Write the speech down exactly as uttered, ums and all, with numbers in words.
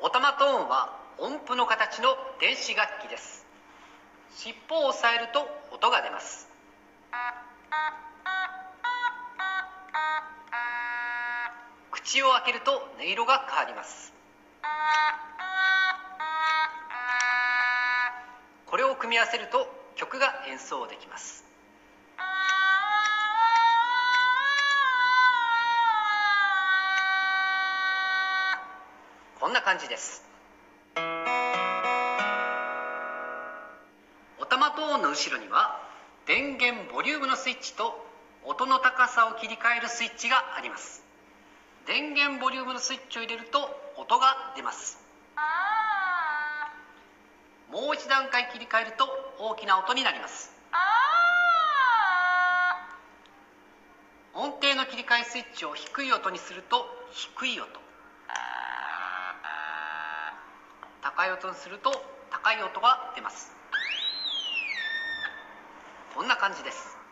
オタマトーンは音符の形の電子楽器です。尻尾を押さえると音が出ます。口を開けると音色が変わります。これを組み合わせると曲が演奏できます。こんな感じです。オタマトーンの後ろには電源ボリュームのスイッチと音の高さを切り替えるスイッチがあります。電源ボリュームのスイッチを入れると音が出ます。もう一段階切り替えると大きな音になります。音程の切り替えスイッチを低い音にすると低い音、高い音にすると高い音が出ます。こんな感じです。